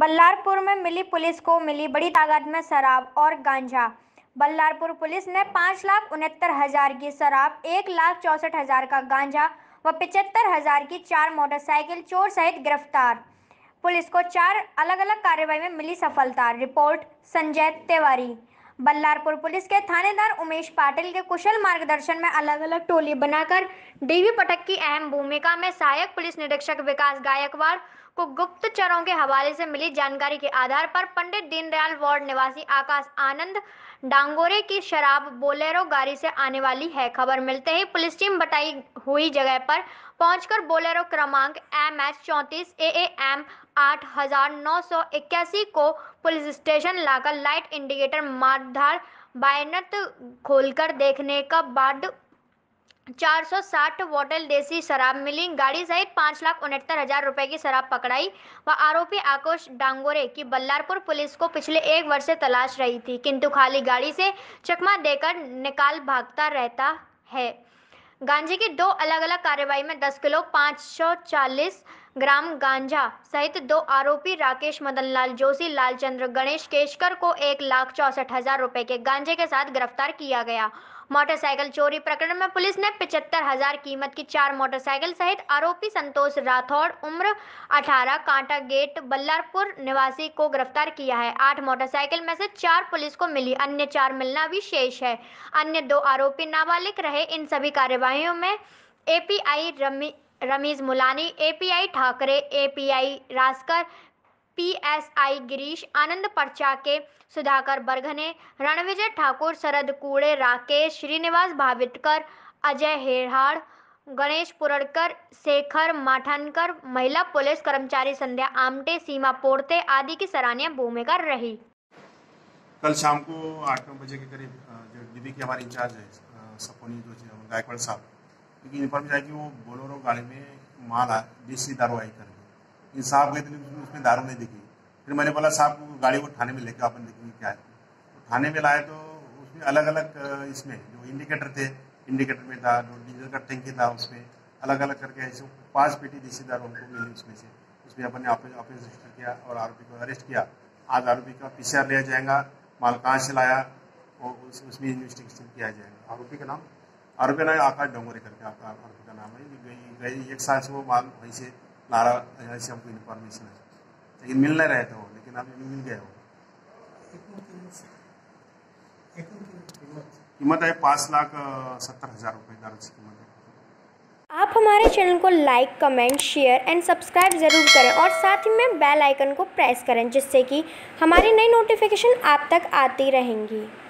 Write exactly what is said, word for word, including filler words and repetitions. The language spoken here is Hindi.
बल्लारपुर में मिली पुलिस को मिली बड़ी तादाद में शराब और गांजा। बल्लारपुर पुलिस ने पाँच लाख उनहत्तर हजार की शराब, एक लाख चौसठ हजार का गांजा व पिचहत्तर हजार की चार मोटरसाइकिल चोर सहित गिरफ्तार। पुलिस को चार अलग अलग कार्रवाई में मिली सफलता। रिपोर्ट संजय तिवारी। बल्लारपुर पुलिस के थानेदार उमेश पाटिल के कुशल मार्गदर्शन में अलग अलग टोली बनाकर डीवी पटक की अहम भूमिका में सहायक पुलिस निरीक्षक विकास गायकवाड़ को गुप्तचरों के हवाले से मिली जानकारी के आधार पर पंडित दीनदयाल वार्ड निवासी आकाश आनंद डांगोरे की शराब बोलेरो गाड़ी से आने वाली है। खबर मिलते ही पुलिस टीम बताई हुई जगह पर पहुंचकर बोलेरो क्रमांक एम एच चौंतीस ए ए एम आठ हजार नौ सौ इक्यासी को पुलिस स्टेशन लाकर लाइट इंडिकेटर मारधार बायनत खोलकर देखने का बाद चार सौ साठ बोतल देसी शराब मिली। गाड़ी सहित पाँच लाख उनहत्तर हजार रुपए की शराब पकड़ाई व आरोपी आकाश डांगोरे की बल्लारपुर पुलिस को पिछले एक वर्ष से तलाश रही थी, किंतु खाली गाड़ी से चकमा देकर निकाल भागता रहता है। गांजे की दो अलग अलग कार्रवाई में दस किलो पाँच सौ चालीस ग्राम गांजा सहित दो आरोपी राकेश मदनलाल जोशी, लालचंद्र गणेश केशकर को एक लाख चौसठ हजार रुपए के गांजे के साथ गिरफ्तार किया गया। मोटरसाइकिल चोरी प्रकरण में पुलिस ने पिचहत्तर हजार कीमत की चार मोटरसाइकिल सहित आरोपी संतोष राठौड़ उम्र अठारह कांटा गेट बल्लारपुर निवासी को गिरफ्तार किया है। आठ मोटरसाइकिल में से चार पुलिस को मिली, अन्य चार मिलना भी शेष है। अन्य दो आरोपी नाबालिग रहे। इन सभी कार्यवाहियों में API Rami Ramiz Mulani, API Thackeray, API Raskar, PSI Girish Anand Parchake, Sudhakar Barghane, Ranvijay Thakur, Sharad Kude, Rakesh Srinivas भाविटकर, Ajay हेहाड़, Ganesh पुरड़कर, Shekhar माठानकर, महिला पुलिस कर्मचारी संध्या आमटे, सीमा पोर्ते आदि की सराहनीय भूमिका रही। कल शाम को आठ नौ बजे के करीब जो डीबी के हमारे इंचार्ज है सपोनी जो गायकवाड़ साहब, क्योंकि इन्फॉर्मेशन आई कि वो बोलेरो गाड़ी में माल देसी दारू आई कर इन साहब गए थे, उसमें दारू नहीं दिखी। फिर मैंने बोला साहब को गाड़ी को थाने में लेकर अपन देखेंगे क्या है। तो थाने में लाए तो उसमें अलग अलग इसमें जो इंडिकेटर थे, इंडिकेटर में था, जो डीजल का टैंकी था, उसमें अलग अलग करके ऐसे पाँच पेटी देसी दारू हमको मिली उसमें से। उसमें अपन ने ऑफिस रजिस्टर किया और आरोपी को अरेस्ट किया। आज आरोपी का पीसीआर लिया जाएगा, माल कहाँ से लाया और उसमें इन्वेस्टिगेशन किया जाएगा। आरोपी का नाम आरोपी नाम आकाश डांगोरे करके आरोपी का नाम है। गई एक साल से वो माल वहीं से नारा ऐसे हमको इन्फॉर्मेशन है, लेकिन मिल नहीं रहे थे वो, लेकिन अब मिल गए वो। कीमत है पाँच लाख सत्तर हजार रुपये दारू की कीमत है। आप हमारे चैनल को like, comment, share and subscribe ज़रूर करें और साथ ही में बेल आइकन को प्रेस करें, जिससे कि हमारी नई नोटिफिकेशन आप तक आती रहेंगी।